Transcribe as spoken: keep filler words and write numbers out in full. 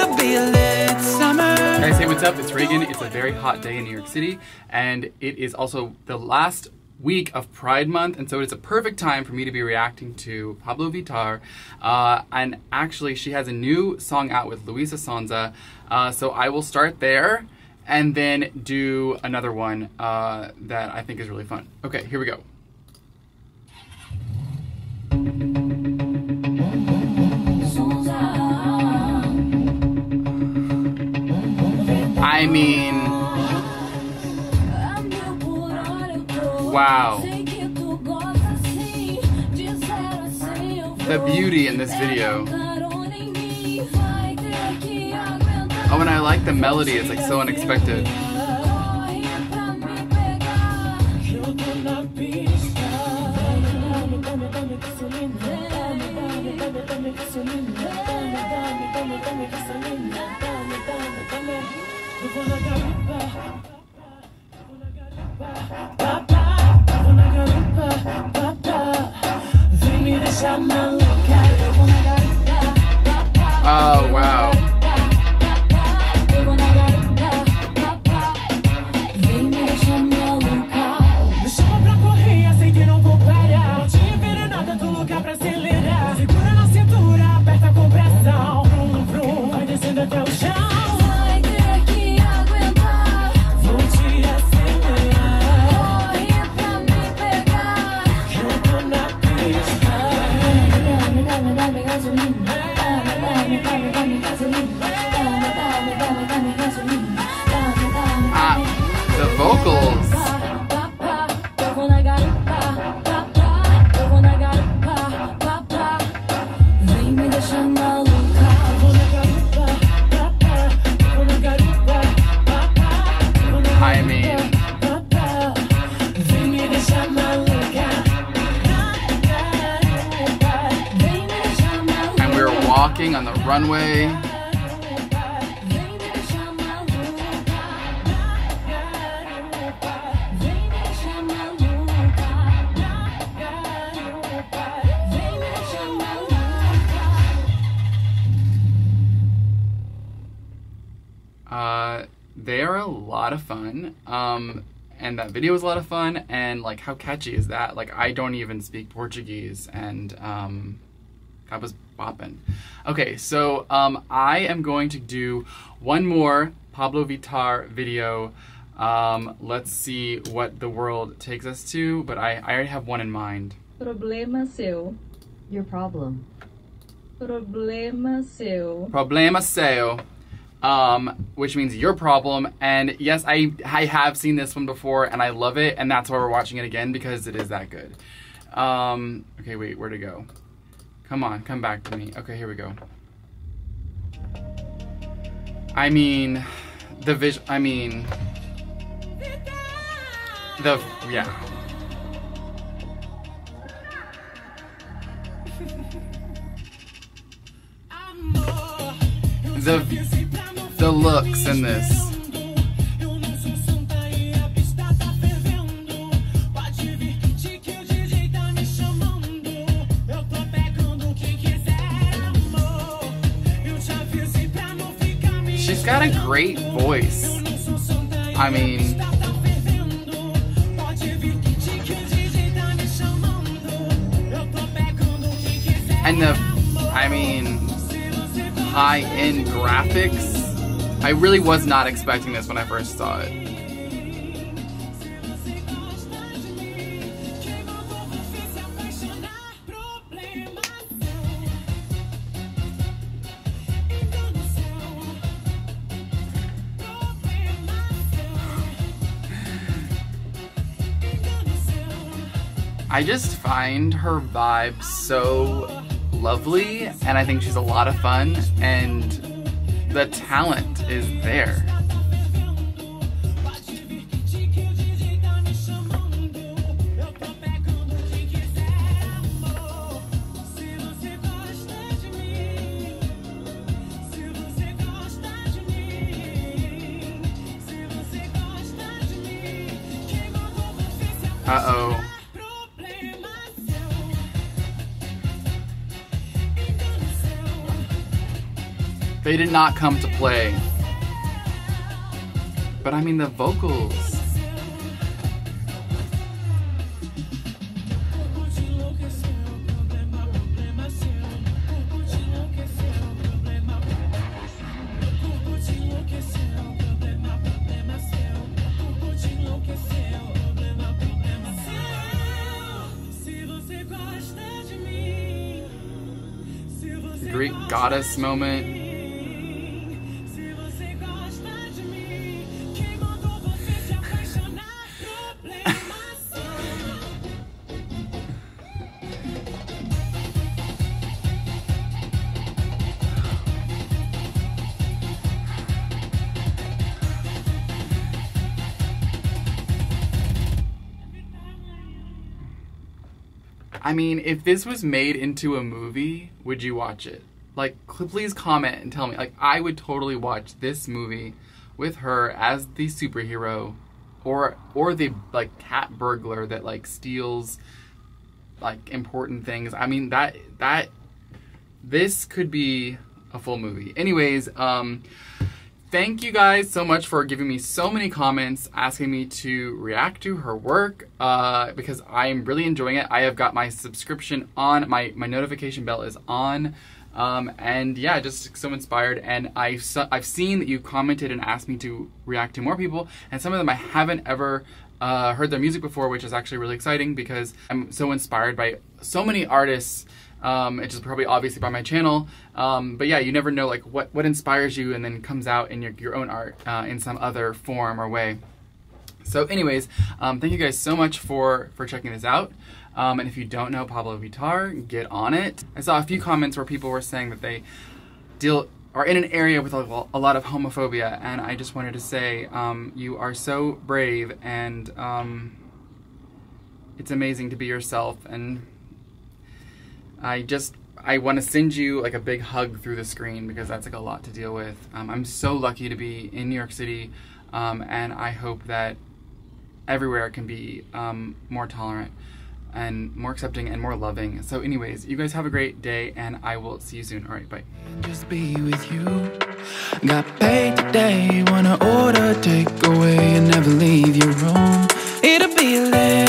it'll be a lit summer. Guys, hey, what's up? It's Reagan. It's a very hot day in New York City, and it is also the last week of Pride Month, and so it's a perfect time for me to be reacting to Pabllo Vittar. Uh, and actually, she has a new song out with Luisa Sonza, uh, so I will start there and then do another one uh, that I think is really fun. Okay, here we go. I mean, wow. The beauty in this video. Oh, and I like the melody, it's like so unexpected. Oh, wow. Ah, the vocals. I mean, and we were walking on the runway. Uh, they are a lot of fun, um, and that video was a lot of fun, and like, how catchy is that? Like, I don't even speak Portuguese, and um, that was bopping. Okay, so um, I am going to do one more Pabllo Vittar video. Um, let's see what the world takes us to, but I, I already have one in mind. Problema seu. Your problem. Problema seu. Problema seu. Um, which means your problem, and yes, I, I have seen this one before, and I love it, and that's why we're watching it again, because it is that good. Um, okay, wait, where'd it go? Come on, come back to me. Okay, here we go. I mean, the vis- I mean, the, yeah. The, the looks in this. She's got a great voice. I mean, and the, I mean, high-end graphics. I really was not expecting this when I first saw it. I just find her vibe so lovely, and I think she's a lot of fun, and the talent is there. Uh-oh. They did not come to play. But I mean the vocals. Greek goddess moment. I mean, if this was made into a movie, would you watch it? Like, please comment and tell me. Like, I would totally watch this movie with her as the superhero, or or the like cat burglar that like steals like important things. I mean, that that this could be a full movie. Anyways, um, thank you guys so much for giving me so many comments asking me to react to her work, uh, because I'm really enjoying it. I have got my subscription on, my, my notification bell is on, um, and yeah, just so inspired. And I've, I've seen that you commented and asked me to react to more people, and some of them I haven't ever uh, heard their music before, which is actually really exciting because I'm so inspired by so many artists. Um, it's just probably obviously by my channel, um, but yeah, you never know like what, what inspires you and then comes out in your, your own art uh, in some other form or way. So anyways, um, thank you guys so much for, for checking this out. Um, and if you don't know Pabllo Vittar, get on it. I saw a few comments where people were saying that they deal are in an area with a, a lot of homophobia, and I just wanted to say um, you are so brave, and um, it's amazing to be yourself. And I just, I want to send you like a big hug through the screen because that's like a lot to deal with. Um, I'm so lucky to be in New York City, um, and I hope that everywhere can be um, more tolerant and more accepting and more loving. So anyways, you guys have a great day, and I will see you soon. All right, bye. Just be with you. Got paid today, wanna order takeaway and never leave your room. It'll be late.